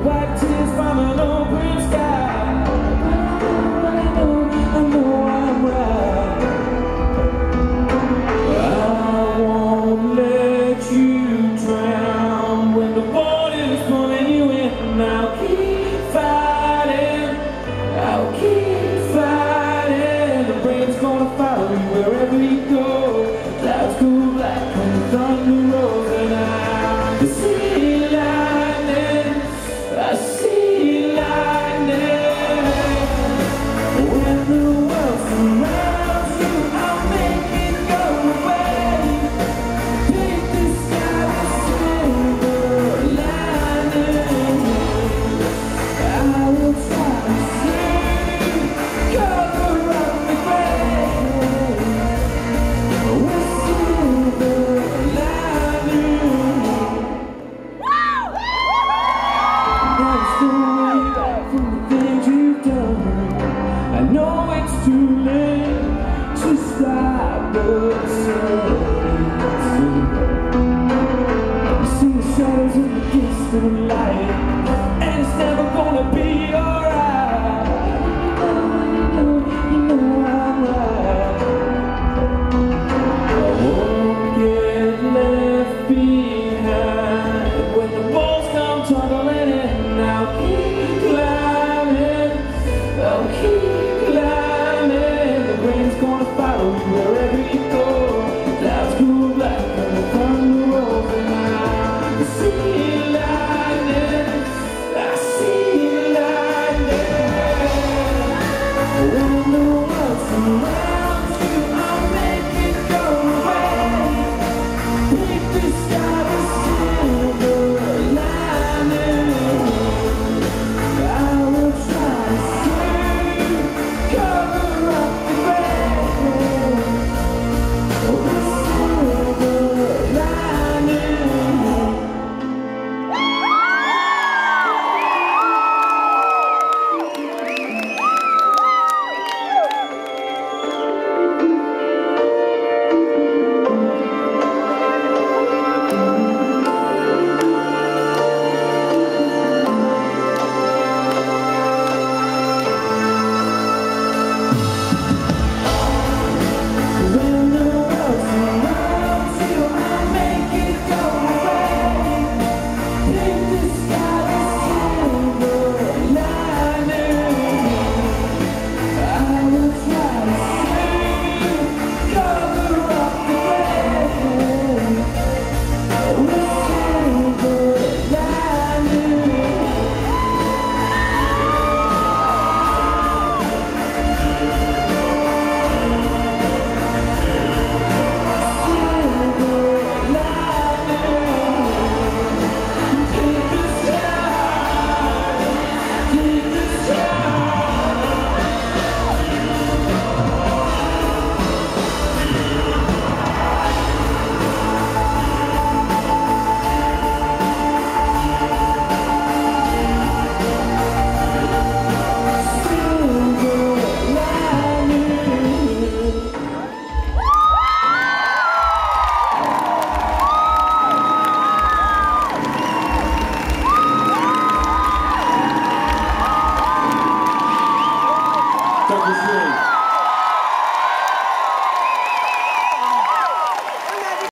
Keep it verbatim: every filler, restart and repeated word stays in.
White tears from an open sky. But I know, I know I'm right. I won't let you drown when the water's pulling you in. I'll keep fighting, I'll keep fighting. The rain's gonna follow you wherever you go. Clouds go black when the thunder rolls, and I see lightning, I see lightning. When the world surrounds you, I'll make it go away. Paint the sky with silver lining. I will try to see color of the gray with silver lining. Now it's the way back from the things you've done. I know it's too late to stop the sun. You see the shadows in the distant light, and it's never gonna be